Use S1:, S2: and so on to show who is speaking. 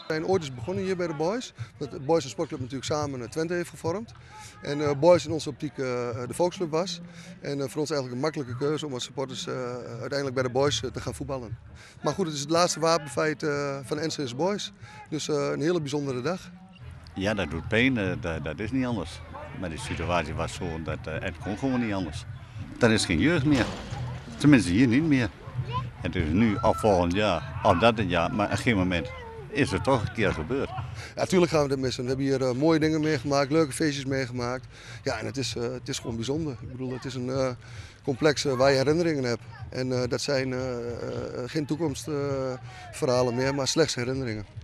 S1: We zijn ooit eens begonnen hier bij de Boys. De Boys en Sportclub natuurlijk samen Twente heeft gevormd. En Boys in onze optiek de volksclub was. En voor ons eigenlijk een makkelijke keuze om als supporters uiteindelijk bij de Boys te gaan voetballen. Maar goed, het is het laatste wapenfeit van NCS Boys. Dus een hele bijzondere dag.
S2: Ja, dat doet pijn, dat is niet anders. Maar de situatie was zo dat het kon gewoon niet anders. Er is geen jeugd meer. Tenminste hier niet meer. Het is nu of volgend jaar of dat jaar, maar op een gegeven moment is het toch een keer gebeurd.
S1: Ja, natuurlijk gaan we dit missen. We hebben hier mooie dingen meegemaakt, leuke feestjes meegemaakt. Ja, en het is gewoon bijzonder. Ik bedoel, het is een complex waar je herinneringen hebt. En dat zijn geen toekomstverhalen meer, maar slechts herinneringen.